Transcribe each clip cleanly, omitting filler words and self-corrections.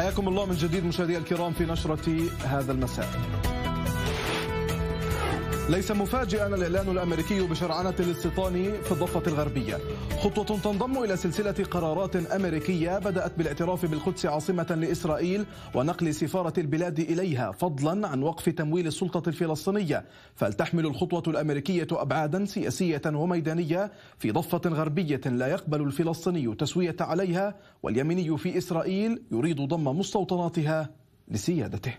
حياكم الله من جديد مشاهدي الكرام في نشرة هذا المساء. ليس مفاجئا الإعلان الأمريكي بشرعنة الاستيطان في الضفة الغربية، خطوة تنضم إلى سلسلة قرارات أمريكية بدأت بالاعتراف بالقدس عاصمة لإسرائيل ونقل سفارة البلاد إليها، فضلا عن وقف تمويل السلطة الفلسطينية. فلتحمل الخطوة الأمريكية أبعادا سياسية وميدانية في ضفة غربية لا يقبل الفلسطيني تسوية عليها، واليميني في إسرائيل يريد ضم مستوطناتها لسيادته.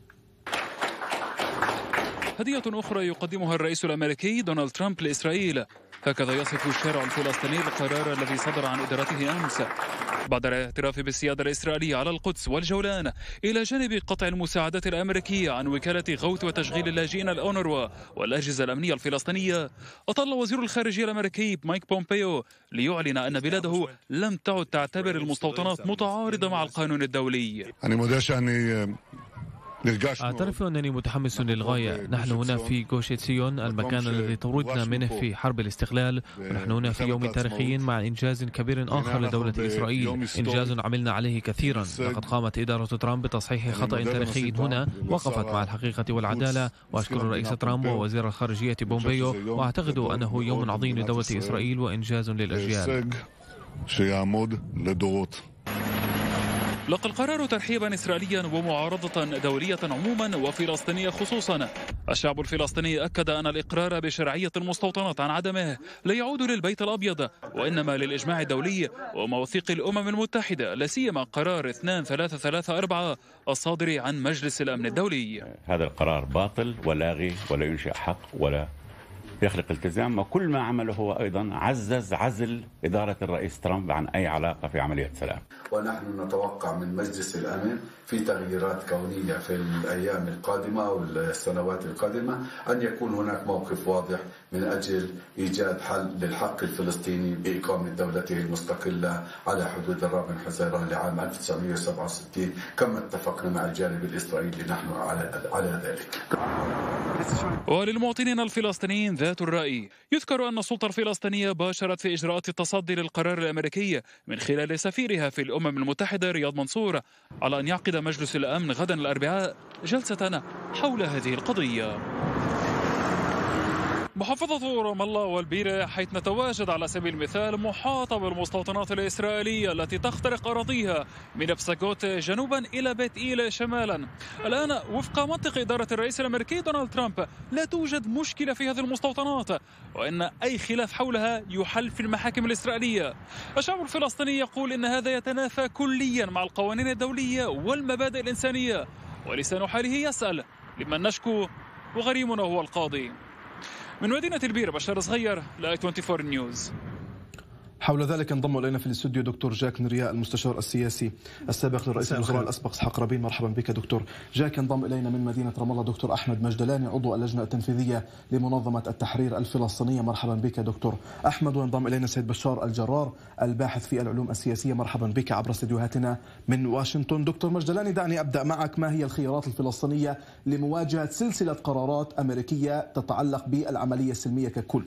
هدية أخرى يقدمها الرئيس الأمريكي دونالد ترامب لإسرائيل، هكذا يصف الشارع الفلسطيني القرار الذي صدر عن إدارته أمس بعد الاعتراف بالسيادة الإسرائيلية على القدس والجولان، إلى جانب قطع المساعدات الأمريكية عن وكالة غوث وتشغيل اللاجئين الأونروا والأجهزة الأمنية الفلسطينية. أطل وزير الخارجية الأمريكي مايك بومبيو ليعلن أن بلاده لم تعد تعتبر المستوطنات متعارضة مع القانون الدولي. أعترف أنني متحمس للغاية. نحن هنا في جوش إتسيون، المكان الذي طردنا منه في حرب الاستقلال، ونحن هنا في يوم تاريخي مع إنجاز كبير آخر لدولة إسرائيل، إنجاز عملنا عليه كثيرا. لقد قامت إدارة ترامب بتصحيح خطأ تاريخي هنا، وقفت مع الحقيقة والعدالة، وأشكر الرئيس ترامب ووزير الخارجية بومبيو، وأعتقد أنه يوم عظيم لدولة إسرائيل وإنجاز للأجيال. لقى القرار ترحيبا إسرائيليا ومعارضة دولية عموما وفلسطينية خصوصا. الشعب الفلسطيني أكد أن الإقرار بشرعية المستوطنات عن عدمه لا يعود للبيت الأبيض، وإنما للإجماع الدولي ومواثيق الأمم المتحدة، لا سيما قرار 2334 الصادر عن مجلس الأمن الدولي. هذا القرار باطل ولاغي ولا ينشئ حق ولا يخلق التزام، وكل ما عمله هو أيضا عزل إدارة الرئيس ترامب عن أي علاقة في عملية سلام. ونحن نتوقع من مجلس الأمن في تغييرات كونية في الأيام القادمة والسنوات القادمة أن يكون هناك موقف واضح من أجل إيجاد حل للحق الفلسطيني بإقامة دولته المستقلة على حدود الرابع حزيران لعام 1967 كما اتفقنا مع الجانب الإسرائيلي نحن على ذلك. وللمواطنين الفلسطينيين ذات الرأي، يذكر أن السلطة الفلسطينية باشرت في إجراءات التصدي للقرار الأمريكي من خلال سفيرها في الأمم المتحدة رياض منصور، على أن يعقد مجلس الأمن غدا الأربعاء جلسة حول هذه القضية. محافظة رام الله والبيرة، حيث نتواجد على سبيل المثال، محاطة بالمستوطنات الإسرائيلية التي تخترق أراضيها من بساكوت جنوبا إلى بيت إيل شمالا. الآن وفق منطق إدارة الرئيس الأمريكي دونالد ترامب لا توجد مشكلة في هذه المستوطنات، وإن أي خلاف حولها يحل في المحاكم الإسرائيلية. الشعب الفلسطيني يقول إن هذا يتنافى كليا مع القوانين الدولية والمبادئ الإنسانية، ولسان حاله يسأل لمن نشكو وغريمنا هو القاضي. من مدينة البيرة بشار صغير، لاي 24 نيوز. حول ذلك انضم الينا في الاستوديو دكتور جاك نريا، المستشار السياسي السابق لرئيس الوزراء الاسبق اسحاق رابين. مرحبا بك دكتور جاك. انضم الينا من مدينه رام الله دكتور احمد مجدلاني، عضو اللجنه التنفيذيه لمنظمه التحرير الفلسطينيه. مرحبا بك دكتور احمد. وانضم الينا سيد بشار الجرار، الباحث في العلوم السياسيه. مرحبا بك عبر استديوهاتنا من واشنطن. دكتور مجدلاني، دعني ابدا معك. ما هي الخيارات الفلسطينيه لمواجهه سلسله قرارات امريكيه تتعلق بالعمليه السلميه ككل؟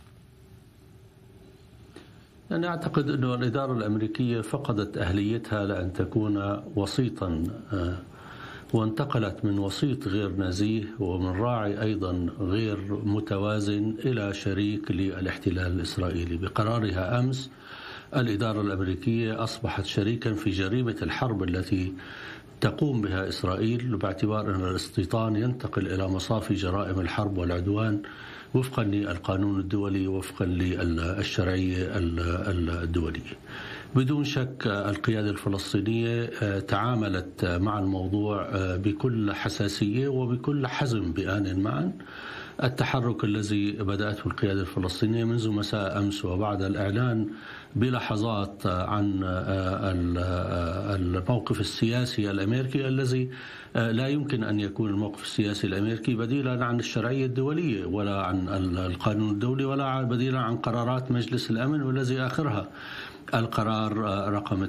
أنا أعتقد أن الإدارة الأمريكية فقدت أهليتها لأن تكون وسيطا، وانتقلت من وسيط غير نزيه ومن راعي أيضا غير متوازن إلى شريك للاحتلال الإسرائيلي. بقرارها أمس الإدارة الأمريكية أصبحت شريكا في جريمة الحرب التي تقوم بها إسرائيل، باعتبار أن الاستيطان ينتقل إلى مصاف جرائم الحرب والعدوان وفقا للقانون الدولي وفقا للشرعية الدولية. بدون شك القيادة الفلسطينية تعاملت مع الموضوع بكل حساسية وبكل حزم بآن معا. التحرك الذي بدأته القيادة الفلسطينية منذ مساء أمس وبعد الإعلان بلحظات عن الموقف السياسي الأمريكي الذي لا يمكن أن يكون الموقف السياسي الأمريكي بديلا عن الشرعية الدولية ولا عن القانون الدولي ولا بديلا عن قرارات مجلس الأمن، والذي آخرها القرار رقم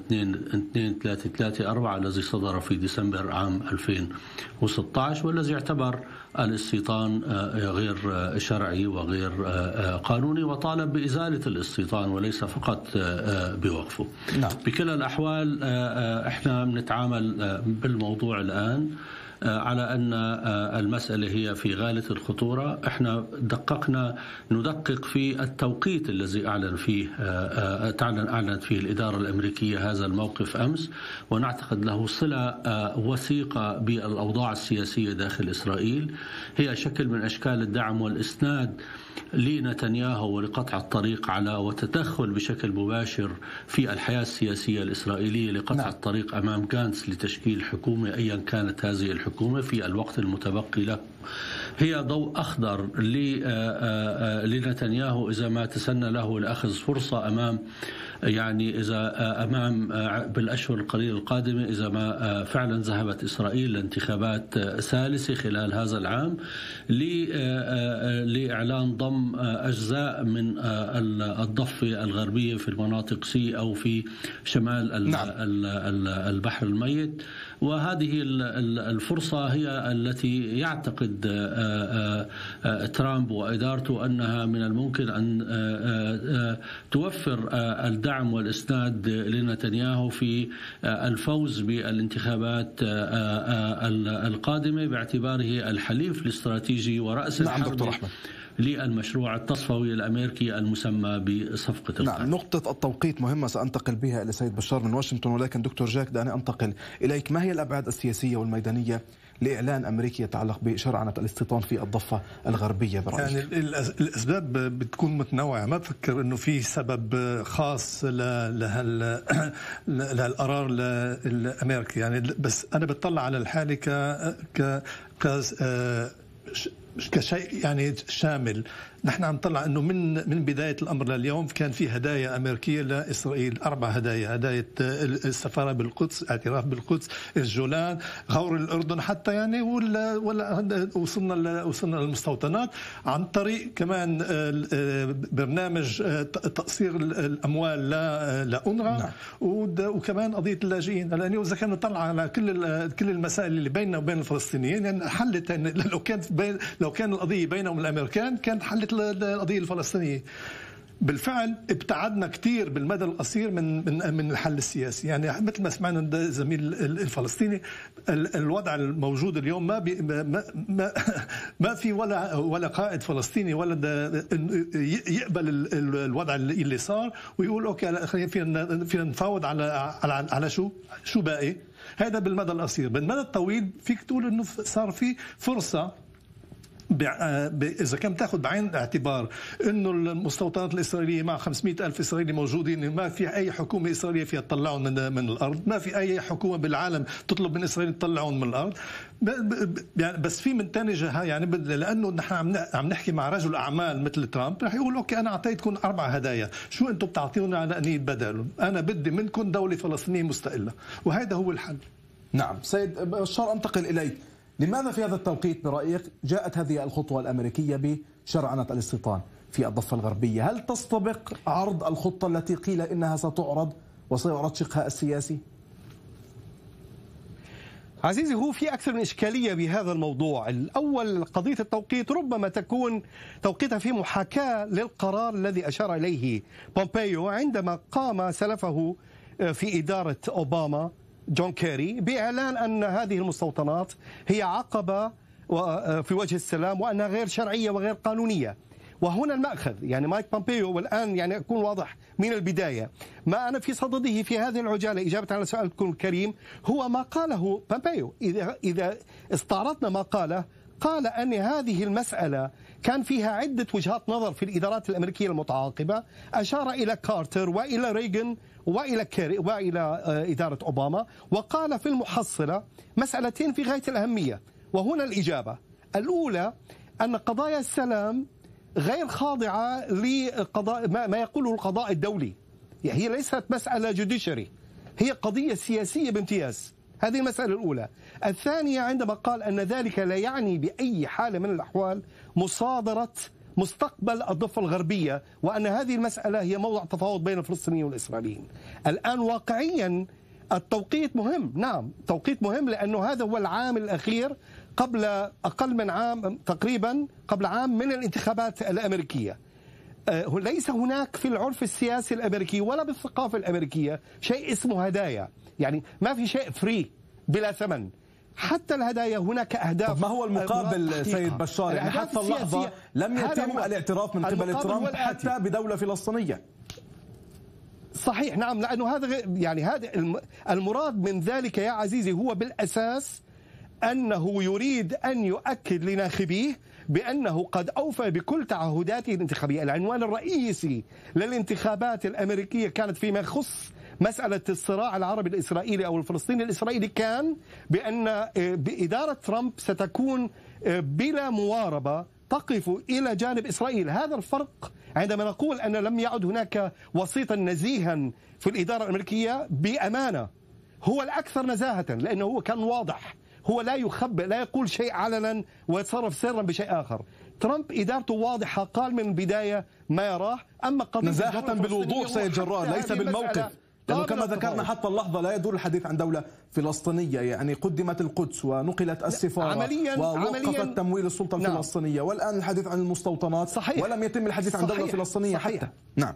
2334 الذي صدر في ديسمبر عام 2016 والذي اعتبر الاستيطان غير شرعي وغير قانوني، وطالب بإزالة الاستيطان وليس فقط بوقفه. نعم. بكل الأحوال احنا بنتعامل بالموضوع الآن على أن المسألة هي في غاية الخطورة. احنا ندقق في التوقيت الذي أعلنت فيه الإدارة الأمريكية هذا الموقف أمس، ونعتقد له صلة وثيقة بالأوضاع السياسية داخل إسرائيل. هي شكل من أشكال الدعم والإسناد لنتنياهو ولقطع الطريق على وتدخل بشكل مباشر في الحياة السياسية الإسرائيلية لقطع الطريق أمام غانتس لتشكيل حكومة أيا كانت هذه الحكومة في الوقت المتبقي له. هي ضوء أخضر لنتنياهو إذا ما تسنى له لأخذ فرصة أمام بالأشهر القليلة القادمة، إذا ما فعلا ذهبت إسرائيل لانتخابات ثالثة خلال هذا العام لإعلان ضم أجزاء من الضفة الغربية في المناطق سي أو في شمال البحر الميت. وهذه الفرصة هي التي يعتقد ترامب وإدارته أنها من الممكن أن توفر الدعم والإسناد لنتنياهو في الفوز بالانتخابات القادمة باعتباره الحليف الاستراتيجي ورأس الحرب للمشروع التصفوي الأمريكي المسمى بصفقة القرن. نعم، نقطة التوقيت مهمة سأنتقل بها إلى سيد بشار من واشنطن، ولكن دكتور جاك دعني أنتقل إليك. ما هي الأبعاد السياسية والميدانية لإعلان أمريكي يتعلق بشرعنة الاستيطان في الضفة الغربية برأيك؟ يعني الأسباب بتكون متنوعة، ما بفكر أنه في سبب خاص للقرار الأمريكي يعني، بس أنا بتطلع على الحالة كشيء يعني شامل. نحن عم نطلع انه من بدايه الامر لليوم كان في هدايا امريكيه لاسرائيل، 4 هدايا: هدايه السفاره بالقدس، اعتراف بالقدس، الجولان، غور الاردن، حتى يعني ولا وصلنا للمستوطنات عن طريق كمان برنامج تقصير الاموال لأونروا، وكمان قضيه اللاجئين. لانه اذا كان نطلع على كل المسائل اللي بيننا وبين الفلسطينيين يعني حلت، يعني لو كان القضيه بينهم الامريكان كانت حلت القضية الفلسطينية. بالفعل ابتعدنا كثير بالمدى القصير من الحل السياسي. يعني مثل ما سمعنا الزميل الفلسطيني، الوضع الموجود اليوم ما في ولا قائد فلسطيني ولا يقبل الوضع اللي صار ويقول اوكي فينا نفاوض على شو باقي. هذا بالمدى القصير. بالمدى الطويل فيك تقول انه صار في فرصة، إذا كان تأخذ بعين الاعتبار أنه المستوطنات الإسرائيلية مع 500,000 إسرائيلي موجودين، ما في أي حكومة إسرائيلية فيها تطلعون من الأرض، ما في أي حكومة بالعالم تطلب من إسرائيل تطلعون من الأرض. يعني بس في من ثاني جهة، يعني لأنه نحن عم نحكي مع رجل أعمال مثل ترامب، رح يقول أوكي أنا أعطيتكم 4 هدايا، شو أنتم بتعطيونا على أني بدالهم؟ أنا بدي منكم دولة فلسطينية مستقلة، وهذا هو الحل. نعم سيد بشار، أنتقل إليك. لماذا في هذا التوقيت برأيك جاءت هذه الخطوة الأمريكية بشرعنة الاستيطان في الضفة الغربية؟ هل تستبق عرض الخطة التي قيل إنها ستعرض وسيعرض شقها السياسي؟ عزيزي، هو في أكثر من إشكالية بهذا الموضوع. الأول قضية التوقيت ربما تكون توقيتها في محاكاة للقرار الذي أشار إليه بومبيو عندما قام سلفه في إدارة أوباما جون كيري بإعلان أن هذه المستوطنات هي عقبة في وجه السلام وأنها غير شرعية وغير قانونية. وهنا المأخذ، يعني مايك بومبيو، والآن يعني أكون واضح من البداية، ما أنا في صدده في هذه العجالة إجابة على سؤالكم الكريم هو ما قاله بومبيو. إذا استعرضنا ما قاله، قال أن هذه المسألة كان فيها عدة وجهات نظر في الإدارات الأمريكية المتعاقبة، أشار إلى كارتر وإلى ريغن وإلى كيري وإلى إدارة أوباما، وقال في المحصلة مسألتين في غاية الأهمية، وهنا الإجابة الأولى أن قضايا السلام غير خاضعة لقضاء ما يقوله القضاء الدولي، يعني هي ليست مسألة جوديشري، هي قضية سياسية بامتياز. هذه المسألة الأولى. الثانية عندما قال أن ذلك لا يعني بأي حال من الأحوال مصادرة مستقبل الضفة الغربية، وأن هذه المسألة هي موضع تفاوض بين الفلسطينيين والإسرائيليين. الآن واقعيا التوقيت مهم، نعم توقيت مهم، لأنه هذا هو العامل الأخير قبل أقل من عام تقريبا، قبل عام من الانتخابات الأمريكية. ليس هناك في العرف السياسي الأمريكي ولا بالثقافة الأمريكية شيء اسمه هدايا، يعني ما في شيء فري بلا ثمن. حتى الهدايا هناك أهداف. طب ما هو المقابل سيد بشار؟ يعني حتى اللحظة لم يتم الاعتراف من قبل ترامب حتى بدولة فلسطينية. صحيح، نعم، لأنه هذا يعني هذا المراد من ذلك يا عزيزي هو بالأساس أنه يريد أن يؤكد لناخبيه بأنه قد أوفى بكل تعهداته الانتخابية. العنوان الرئيسي للانتخابات الأمريكية كانت فيما يخص مسألة الصراع العربي الإسرائيلي أو الفلسطيني الإسرائيلي كان بأن بإدارة ترامب ستكون بلا مواربة تقف إلى جانب إسرائيل. هذا الفرق عندما نقول أن لم يعد هناك وسيطا نزيها في الإدارة الأمريكية. بأمانة هو الأكثر نزاهة، لأنه هو كان واضح، هو لا يخبئ، لا يقول شيء علنا ويتصرف سرا بشيء آخر. ترامب إدارته واضحة، قال من البداية ما يراه. أما قضية نزاهة بالوضوح سيد جرار، ليس بالموقف، لأنه كما ذكرنا حتى اللحظة لا يدور الحديث عن دولة فلسطينية. يعني قدمت القدس ونقلت السفارة ووقفت تمويل السلطة الفلسطينية، والآن الحديث عن المستوطنات. صحيح. ولم يتم الحديث عن دولة فلسطينية حتى. نعم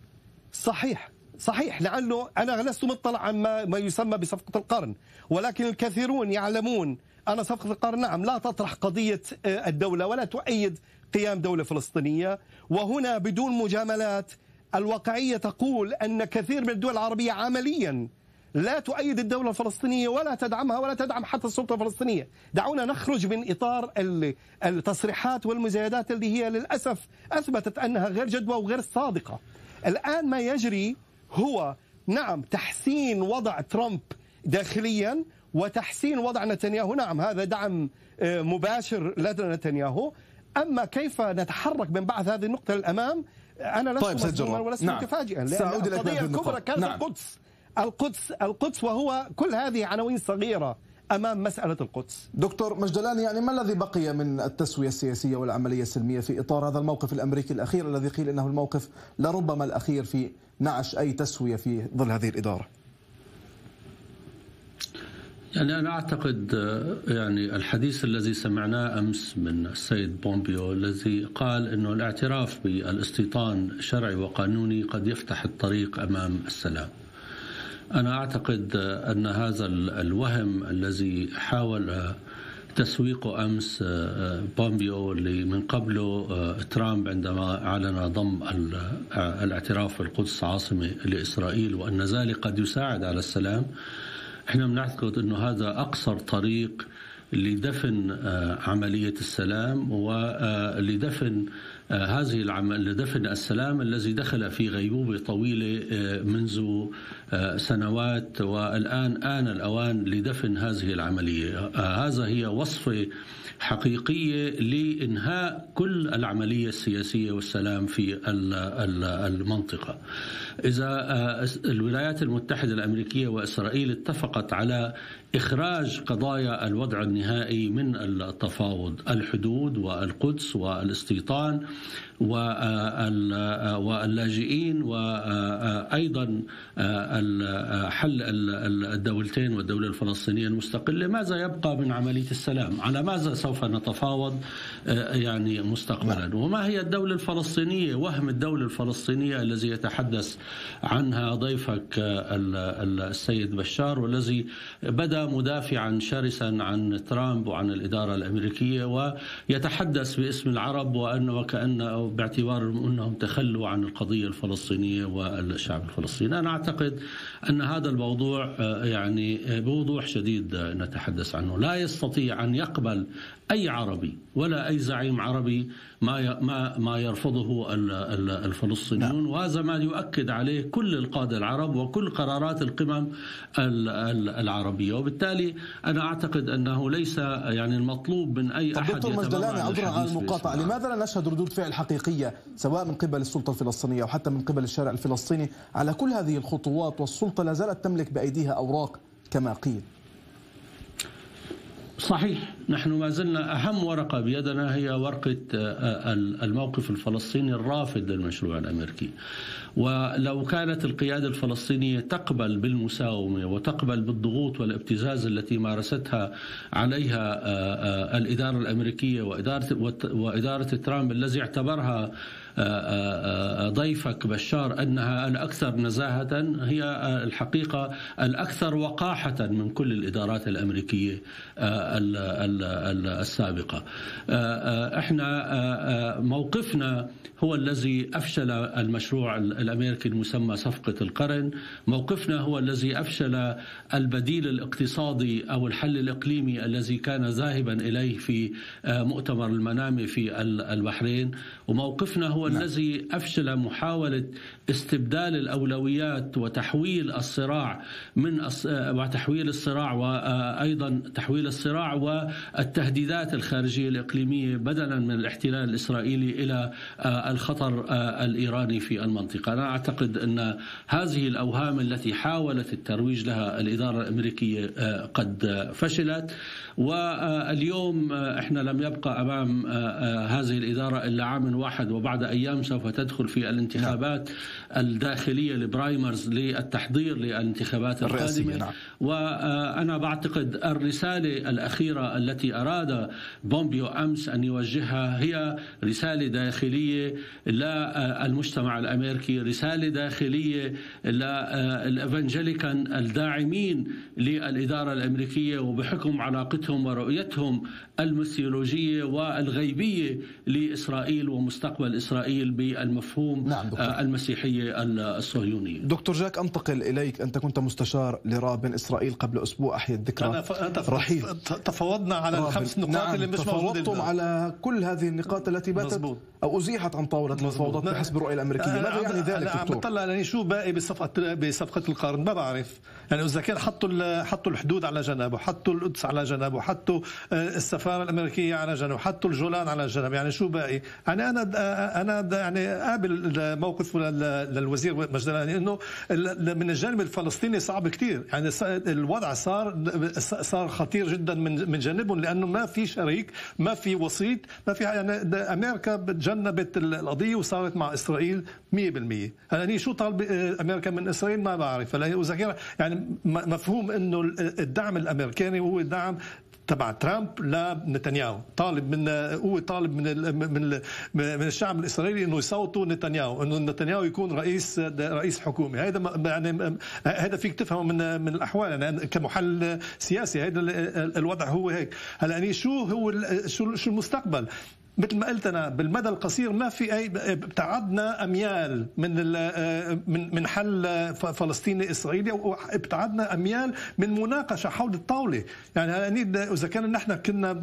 صحيح، لعله أنا لست مطلع عن ما يسمى بصفقة القرن، ولكن الكثيرون يعلمون أن صفقة القرن نعم لا تطرح قضية الدولة ولا تؤيد قيام دولة فلسطينية. وهنا بدون مجاملات الواقعية تقول أن كثير من الدول العربية عمليا لا تؤيد الدولة الفلسطينية ولا تدعمها ولا تدعم حتى السلطة الفلسطينية. دعونا نخرج من إطار التصريحات والمزايدات اللي هي للأسف أثبتت أنها غير جدوى وغير صادقة. الآن ما يجري هو نعم تحسين وضع ترامب داخليا وتحسين وضع نتنياهو. نعم هذا دعم مباشر لدى نتنياهو. أما كيف نتحرك من بعد هذه النقطة للأمام أنا لست مصدوما ولست متفاجئا، لأن القضية الكبرى كانت القدس وهو كل هذه عناوين صغيرة أمام مسألة القدس. دكتور مجدلاني، يعني ما الذي بقي من التسوية السياسية والعملية السلمية في إطار هذا الموقف الأمريكي الأخير الذي قيل إنه الموقف لربما الأخير في نعش أي تسوية في ظل هذه الإدارة؟ يعني أنا أعتقد يعني الحديث الذي سمعناه أمس من السيد بومبيو الذي قال أنه الاعتراف بالاستيطان شرعي وقانوني قد يفتح الطريق أمام السلام. أنا أعتقد أن هذا الوهم الذي حاول تسويقه أمس بومبيو اللي من قبله ترامب عندما أعلن ضم الاعتراف بالقدس عاصمة لإسرائيل وأن ذلك قد يساعد على السلام، احنا بنعتقد انه هذا اقصر طريق لدفن عملية السلام ولدفن لدفن السلام الذي دخل في غيبوبة طويلة منذ سنوات، والآن آن الأوان لدفن هذه العملية. هذا هي وصفة حقيقية لإنهاء كل العملية السياسية والسلام في المنطقة. إذا الولايات المتحدة الأمريكية وإسرائيل اتفقت على إخراج قضايا الوضع النهائي من التفاوض، الحدود والقدس والاستيطان واللاجئين وأيضا حل الدولتين والدولة الفلسطينية المستقلة، ماذا يبقى من عملية السلام؟ على ماذا سوف نتفاوض يعني مستقبلا؟ وما هي الدولة الفلسطينية؟ وهم الدولة الفلسطينية الذي يتحدث عنها ضيفك السيد بشار، والذي بدأ مدافعا شرسا عن ترامب وعن الإدارة الأمريكية ويتحدث باسم العرب وكأنه باعتبار أنهم تخلوا عن القضية الفلسطينية والشعب الفلسطيني. أنا أعتقد أن هذا الموضوع يعني بوضوح شديد نتحدث عنه. لا يستطيع أن يقبل أي عربي ولا أي زعيم عربي ما يرفضه الفلسطينيون، وهذا ما يؤكد عليه كل القادة العرب وكل قرارات القمم العربية. وبالتالي أنا أعتقد أنه ليس يعني المطلوب من أي أحد. دكتور مجدلاني، عذرا على المقاطعة، لماذا لا نشهد ردود فعل حقيقية سواء من قبل السلطة الفلسطينية أو حتى من قبل الشارع الفلسطيني على كل هذه الخطوات، والسلطة لا زالت تملك بأيديها أوراق كما قيل؟ صحيح، نحن ما زلنا أهم ورقة بيدنا هي ورقة الموقف الفلسطيني الرافض للمشروع الأمريكي. ولو كانت القيادة الفلسطينية تقبل بالمساومة وتقبل بالضغوط والابتزاز التي مارستها عليها الإدارة الأمريكية وإدارة ترامب الذي اعتبرها ضيفك بشار أنها الأكثر نزاهة، هي الحقيقة الأكثر وقاحة من كل الإدارات الأمريكية السابقة. احنا موقفنا هو الذي أفشل المشروع الأمريكي المسمى صفقة القرن، موقفنا هو الذي أفشل البديل الاقتصادي أو الحل الإقليمي الذي كان ذاهبا إليه في مؤتمر المنامة في البحرين، وموقفنا هو الذي أفشل محاولة استبدال الأولويات وتحويل الصراع وأيضا تحويل الصراع والتهديدات الخارجية الإقليمية بدلا من الاحتلال الإسرائيلي إلى الخطر الإيراني في المنطقة. أنا أعتقد أن هذه الأوهام التي حاولت الترويج لها الإدارة الأمريكية قد فشلت، واليوم احنا لم يبقى أمام هذه الإدارة إلا عام واحد، وبعد أيام سوف تدخل في الانتخابات الداخلية البرايمرز للتحضير للانتخابات القادمة. وأنا بعتقد الرسالة الأخيرة التي أراد بومبيو أمس أن يوجهها هي رسالة داخلية للمجتمع الأمريكي، رسالة داخلية للإيفانجيليكان الداعمين للإدارة الأمريكية وبحكم علاقتهم ورؤيتهم الميثولوجية والغيبية لإسرائيل ومستقبل إسرائيل بالمفهوم المسيحية الصهيونية. دكتور جاك، أنتقل إليك. أنت كنت مستشار لرابن إسرائيل قبل أسبوع، أحيا الذكرى رحيل. تفاوضنا على الخمس نقاط اللي مش موجودة. تفاوضتم على كل هذه النقاط التي باتت أو أزيحت عن طاولة المفاوضات بحسب الرؤية الأمريكية. ماذا يعني ذلك دكتور؟ عم بطلع لأني شو باقي بصفقة القرن، ما بعرف. يعني إذا كان حطوا الحدود على جنب، وحطوا القدس على جنب، وحطوا السفارة الأمريكية على جنب، وحطوا الجولان على جنب، يعني شو باقي؟ يعني أنا يعني قابل موقف للوزير مجدلاني إنه من الجانب الفلسطيني صعب كتير. يعني الوضع صار خطير جدا من جانبهم، لأنه ما في شريك، ما في وسيط، ما في. يعني أمريكا تجنبت القضية وصارت مع إسرائيل 100%. يعني شو طالب أمريكا من إسرائيل ما بعرف. يعني مفهوم إنه الدعم الأمريكاني هو دعم تبع ترامب لنتنياهو، طالب من الشعب الإسرائيلي إنه يصوتوا نتنياهو، إنه نتنياهو يكون رئيس حكومي. هذا يعني هذا فيك تفهم من الأحوال، يعني كمحلل سياسي هذا الوضع هو هيك. هلا يعني شو المستقبل؟ مثل ما قلت أنا، بالمدى القصير ما في أي. ابتعدنا أميال من حل فلسطيني إسرائيلي، وابتعدنا أميال من مناقشة حول الطاولة. يعني إذا كان نحن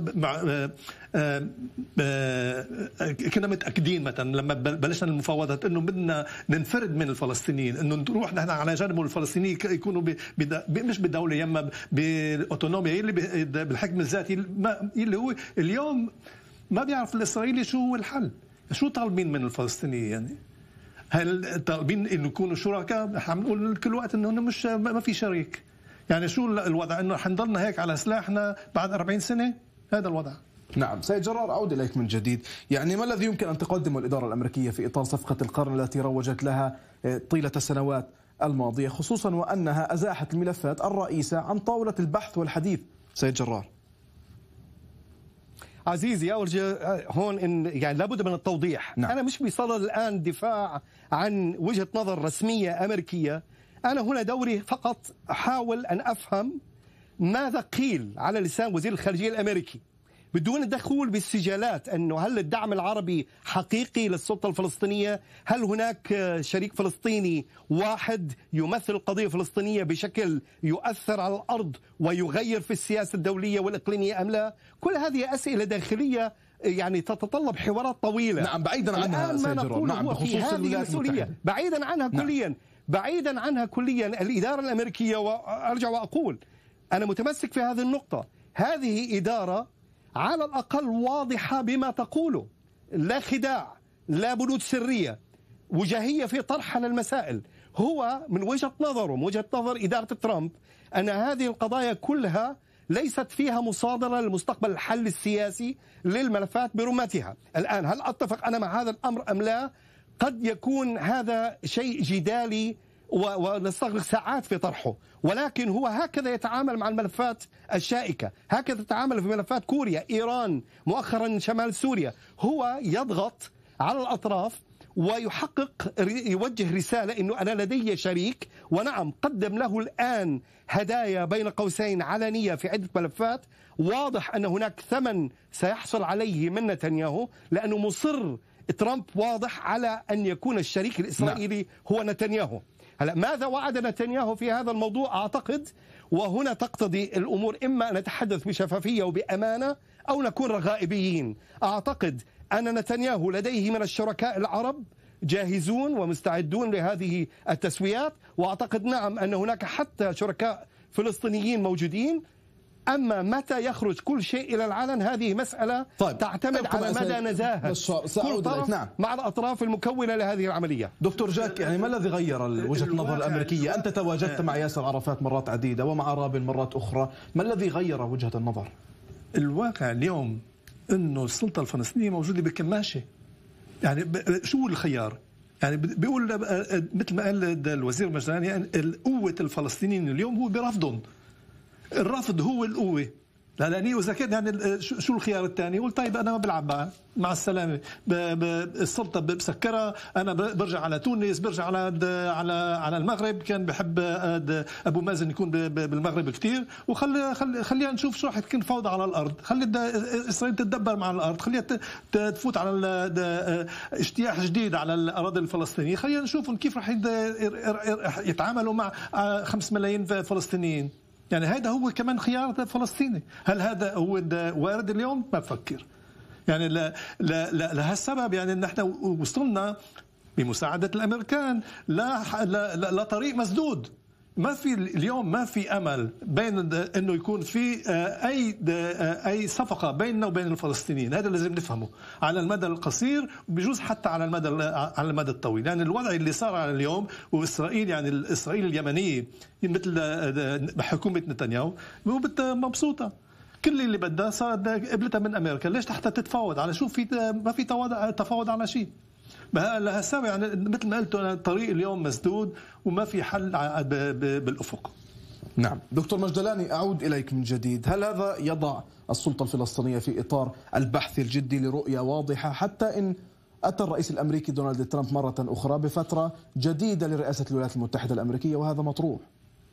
كنا متأكدين مثلا لما بلشنا المفاوضات إنه بدنا ننفرد من الفلسطينيين، إنه نروح نحن على جانب الفلسطينيين يكونوا مش بدولة يما بأوتونوميا اللي بالحكم الذاتي، اللي هو اليوم ما بيعرف الإسرائيلي شو هو الحل. شو طالبين من الفلسطينيين؟ يعني هل طالبين إنه يكونوا شركاء؟ عم نقول كل وقت إنه مش ما في شريك. يعني شو الوضع؟ إنه حنضلنا هيك على سلاحنا بعد 40 سنة؟ هذا الوضع. نعم. سيد جرار، أعود إليك من جديد. يعني ما الذي يمكن أن تقدمه الإدارة الأمريكية في إطار صفقة القرن التي روجت لها طيلة السنوات الماضية، خصوصا وأنها أزاحت الملفات الرئيسة عن طاولة البحث والحديث؟ سيد جرار. عزيزي، أرجع هون إن يعني لابد من التوضيح. نعم. أنا مش بصدد الآن دفاع عن وجهة نظر رسمية أمريكية. أنا هنا دوري فقط أحاول أن أفهم ماذا قيل على لسان وزير الخارجية الأمريكي بدون الدخول بالسجالات، أنه هل الدعم العربي حقيقي للسلطة الفلسطينية؟ هل هناك شريك فلسطيني واحد يمثل القضية الفلسطينية بشكل يؤثر على الأرض ويغير في السياسة الدولية والإقليمية أم لا؟ كل هذه أسئلة داخلية يعني تتطلب حوارات طويلة. نعم. بعيدا عنها سيد جرار، نعم، بخصوص هذه المسؤولية، بعيدا عنها كليا. نعم. بعيدا عنها كليا. الإدارة الأمريكية، وأرجع وأقول أنا متمسك في هذه النقطة، هذه إدارة على الأقل واضحة بما تقوله، لا خداع، لا بنود سرية، وجاهية في طرحها للمسائل. هو من وجهة نظره، من وجهة نظر إدارة ترامب، أن هذه القضايا كلها ليست فيها مصادرة لمستقبل الحل السياسي للملفات برمتها. الآن هل أتفق أنا مع هذا الأمر أم لا؟ قد يكون هذا شيء جدالي ونستغرق ساعات في طرحه، ولكن هو هكذا يتعامل مع الملفات الشائكة، هكذا يتعامل في ملفات كوريا، إيران، مؤخرا شمال سوريا. هو يضغط على الأطراف ويحقق، يوجه رسالة أنه أنا لدي شريك، ونعم قدم له الآن هدايا بين قوسين علنية في عدة ملفات. واضح أن هناك ثمن سيحصل عليه من نتنياهو، لأنه مصر ترامب واضح على أن يكون الشريك الإسرائيلي هو نتنياهو. هلا ماذا وعد نتنياهو في هذا الموضوع؟ أعتقد وهنا تقتضي الأمور إما أن نتحدث بشفافية وبأمانة أو نكون رغائبيين. أعتقد أن نتنياهو لديه من الشركاء العرب جاهزون ومستعدون لهذه التسويات، وأعتقد نعم أن هناك حتى شركاء فلسطينيين موجودين. أما متى يخرج كل شيء إلى العلن هذه مسألة تعتمد على مدى نزاهة كل طرف مع الأطراف المكونة لهذه العملية. دكتور جاك، يعني ما الذي غير وجهة النظر الأمريكية؟ أنت تواجدت مع ياسر عرفات مرات عديدة ومع رابن مرات أخرى، ما الذي غير وجهة النظر؟ الواقع اليوم أنه السلطة الفلسطينية موجودة بكماشة. يعني شو الخيار؟ يعني بيقول مثل ما قال الوزير مجدلاني، يعني قوة الفلسطينيين اليوم هو برفضهم. الرفض هو القوة. لأني وإذا كان يعني شو الخيار الثاني؟ يقول طيب أنا ما بلعب مع السلامة، السلطة بسكرها، أنا برجع على تونس، برجع على المغرب، كان بحب أبو مازن يكون بالمغرب كتير، خلينا نشوف شو رح تكون فوضى على الأرض، خلي إسرائيل تتدبر مع الأرض، خليها تفوت على اجتياح جديد على الأراضي الفلسطينية، خلينا نشوف كيف رح يتعاملوا مع 5 ملايين فلسطينيين. يعني هذا هو كمان خيار فلسطيني. هل هذا هو وارد اليوم؟ ما بفكر. يعني لهالسبب يعني نحن وصلنا بمساعدة الأمريكان لا طريق مسدود. ما في اليوم ما في أمل بين إنه يكون في أي صفقة بيننا وبين الفلسطينيين. هذا لازم نفهمه على المدى القصير، وبجوز حتى على المدى الطويل. يعني الوضع اللي صار على اليوم وإسرائيل، يعني إسرائيل اليمنية مثل حكومة نتنياهو مبسوطة، كل اللي بدها صارت قبلتها من أمريكا. ليش حتى تتفاوض على شو؟ ما في تفاوض على شيء. لهالسبب يعني مثل ما قلت الطريق اليوم مسدود وما في حل بالأفق. نعم دكتور مجدلاني، أعود إليك من جديد. هل هذا يضع السلطة الفلسطينية في إطار البحث الجدي لرؤية واضحة، حتى إن أتى الرئيس الأمريكي دونالد ترامب مرة أخرى بفترة جديدة لرئاسة الولايات المتحدة الأمريكية وهذا مطروح؟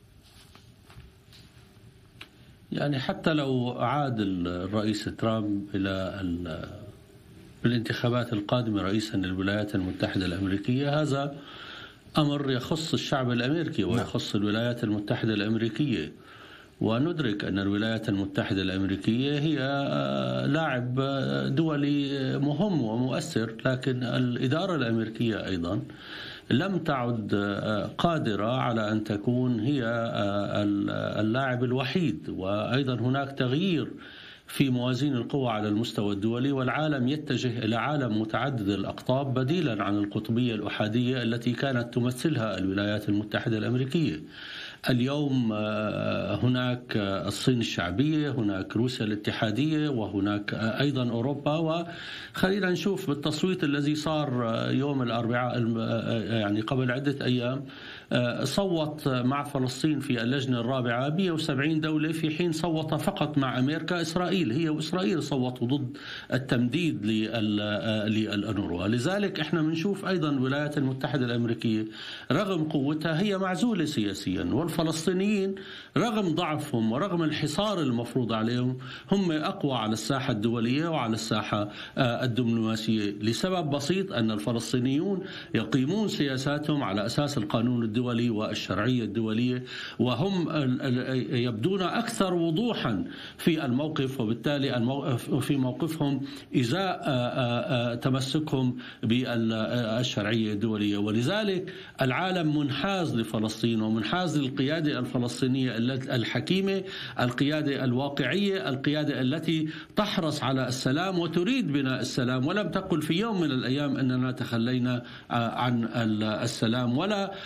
يعني حتى لو عاد الرئيس ترامب إلى بالانتخابات القادمة رئيسا للولايات المتحدة الأمريكية، هذا أمر يخص الشعب الأمريكي ويخص الولايات المتحدة الأمريكية. وندرك أن الولايات المتحدة الأمريكية هي لاعب دولي مهم ومؤثر، لكن الإدارة الأمريكية أيضا لم تعد قادرة على أن تكون هي اللاعب الوحيد. وأيضا هناك تغيير في موازين القوى على المستوى الدولي، والعالم يتجه إلى عالم متعدد الأقطاب بديلا عن القطبية الأحادية التي كانت تمثلها الولايات المتحدة الأمريكية. اليوم هناك الصين الشعبية، هناك روسيا الاتحادية، وهناك أيضا أوروبا. وخلينا نشوف بالتصويت الذي صار يوم الأربعاء يعني قبل عدة أيام، صوت مع فلسطين في اللجنة الرابعة 170 دولة، في حين صوت فقط مع أمريكا إسرائيل. هي وإسرائيل صوتوا ضد التمديد للأنوروا. لذلك احنا بنشوف أيضا الولايات المتحدة الأمريكية رغم قوتها هي معزولة سياسيا، والفلسطينيين رغم ضعفهم ورغم الحصار المفروض عليهم هم أقوى على الساحة الدولية وعلى الساحة الدبلوماسية، لسبب بسيط أن الفلسطينيون يقيمون سياساتهم على أساس القانون الدولي والشرعية الدولية، وهم يبدون أكثر وضوحا في الموقف، وبالتالي في موقفهم إزاء تمسكهم بالشرعية الدولية. ولذلك العالم منحاز لفلسطين ومنحاز للقيادة الفلسطينية الحكيمة، القيادة الواقعية، القيادة التي تحرص على السلام وتريد بناء السلام، ولم تقل في يوم من الأيام أننا تخلينا عن السلام ولا عن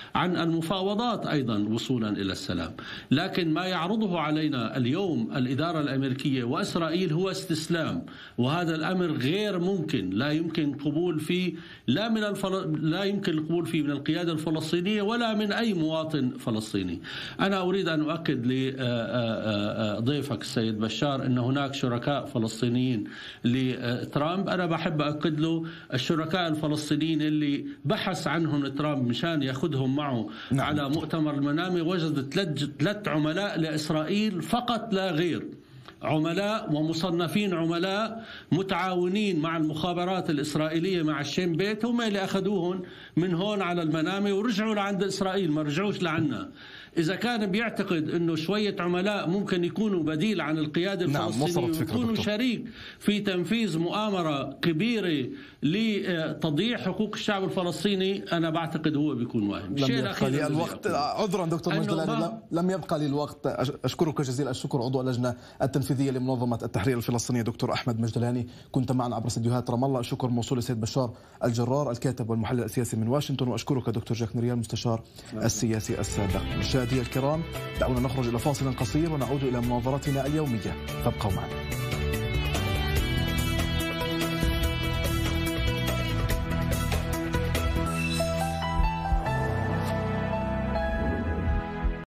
المفاوضات أيضا وصولا إلى السلام. لكن ما يعرضه علينا اليوم الإدارة الأمريكية وإسرائيل هو استسلام، وهذا الأمر غير ممكن، لا يمكن القبول فيه لا يمكن القبول فيه من القيادة الفلسطينية ولا من أي مواطن فلسطيني. أنا أريد أن أؤكد لضيفك السيد بشار أن هناك شركاء فلسطينيين لترامب. أنا بحب أؤكد له الشركاء الفلسطينيين اللي بحث عنهم ترامب مشان يأخذهم معه على مؤتمر المنامي وجد 3 عملاء لإسرائيل فقط لا غير، عملاء ومصنفين عملاء متعاونين مع المخابرات الإسرائيلية مع الشين بيت، هم اللي أخذوهم من هون على المنامي ورجعوا لعند إسرائيل، ما رجعوش لعنا. إذا كان بيعتقد أنه شوية عملاء ممكن يكونوا بديل عن القيادة الفلسطينية ويكونوا شريك في تنفيذ مؤامرة كبيرة لتضييع حقوق الشعب الفلسطيني، أنا بعتقد هو بيكون واهم. الوقت عذرا دكتور مجدلاني لم يبقى لي الوقت. أشكرك جزيل الشكر عضو اللجنة التنفيذية لمنظمة التحرير الفلسطينية دكتور أحمد مجدلاني، كنت معنا عبر استديوهات رام الله. الشكر موصول للسيد بشار الجرار الكاتب والمحلل السياسي من واشنطن، وأشكرك دكتور جاك نريال المستشار السياسي السابق. مشاهدي الكرام، دعونا نخرج إلى فاصل قصير ونعود إلى مناظرتنا اليومية، فابقوا معنا.